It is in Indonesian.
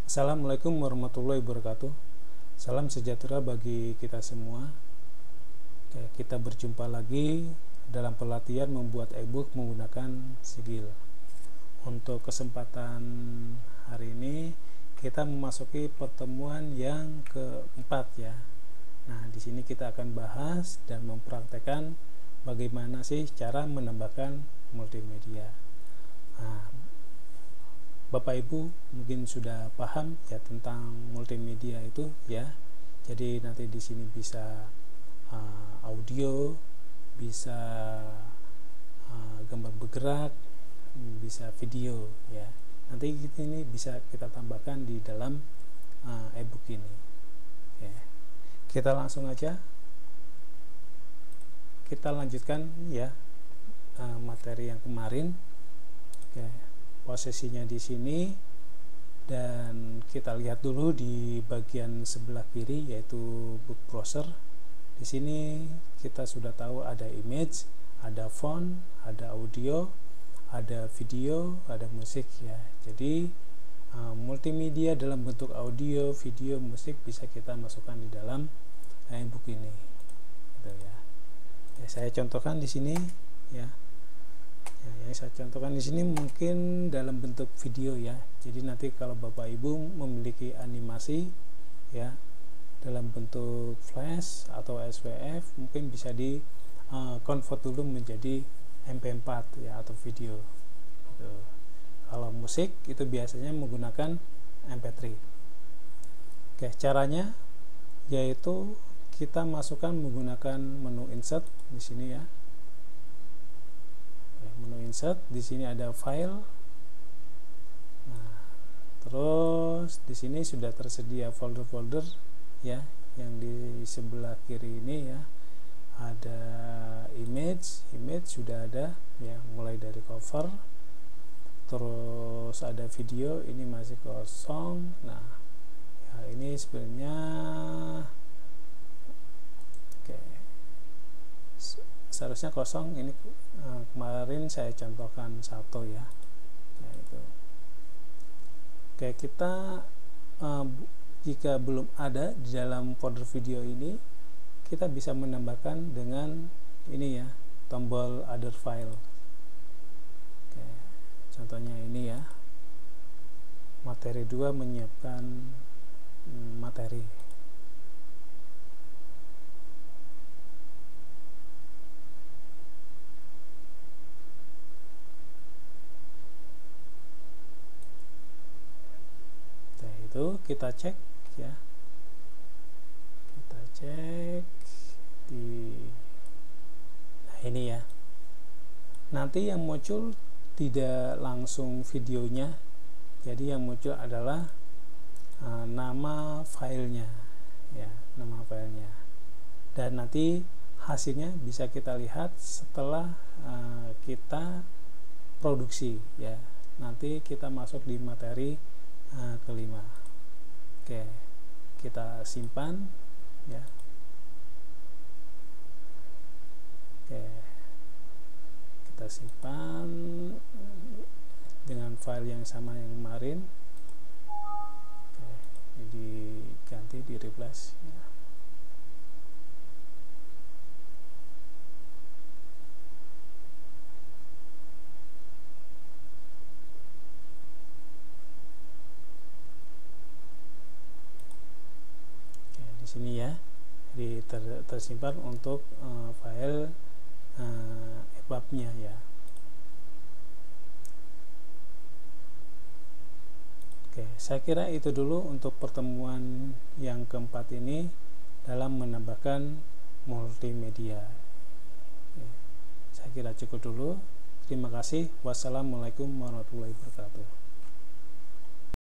Assalamualaikum warahmatullahi wabarakatuh. Salam sejahtera bagi kita semua. Oke, kita berjumpa lagi dalam pelatihan membuat e-book menggunakan Sigil. Untuk kesempatan hari ini kita memasuki pertemuan yang keempat ya. Nah, di sini kita akan bahas dan mempraktekkan bagaimana sih cara menambahkan multimedia. Nah, Bapak Ibu mungkin sudah paham ya tentang multimedia itu ya. Jadi nanti di sini bisa audio, bisa gambar bergerak, bisa video ya. Nanti ini bisa kita tambahkan di dalam e-book ini. Ya. Kita langsung aja kita lanjutkan ya materi yang kemarin. Oke. Posisinya di sini, dan kita lihat dulu di bagian sebelah kiri yaitu book browser. Di sini kita sudah tahu ada image, ada font, ada audio, ada video, ada musik ya. Jadi multimedia dalam bentuk audio, video, musik bisa kita masukkan di dalam e-book ini. Gitu ya. Saya contohkan di sini ya. Yang saya contohkan di sini mungkin dalam bentuk video ya. Jadi nanti kalau Bapak Ibu memiliki animasi ya dalam bentuk flash atau SVF, mungkin bisa di convert dulu menjadi MP4 ya atau video. Gitu. Kalau musik itu biasanya menggunakan MP3. Oke, caranya yaitu kita masukkan menggunakan menu insert di sini ya. Menu insert, di sini ada file. Nah, terus di sini sudah tersedia folder-folder ya, yang di sebelah kiri ini ya. Ada image sudah ada ya, mulai dari cover. Terus ada video, ini masih kosong. Nah, ya ini sebenarnya seharusnya kosong. Ini kemarin saya contohkan satu ya. Nah, itu. Oke, kita jika belum ada di dalam folder video ini, kita bisa menambahkan dengan ini ya, tombol other file. Oke, contohnya ini ya, materi 2 menyiapkan materi. Itu kita cek ya, kita cek di ini ya. Nanti yang muncul tidak langsung videonya, jadi yang muncul adalah nama filenya ya, nama filenya, dan nanti hasilnya bisa kita lihat setelah kita produksi ya. Nanti kita masuk di materi kelima. Oke, kita simpan ya. Oke, kita simpan dengan file yang sama yang kemarin. Oke, jadi ganti di replace ya. Sini ya, jadi tersimpan untuk file EPUB-nya ya. Oke, saya kira itu dulu untuk pertemuan yang keempat ini dalam menambahkan multimedia. Oke, saya kira cukup dulu. Terima kasih. Wassalamualaikum warahmatullahi wabarakatuh.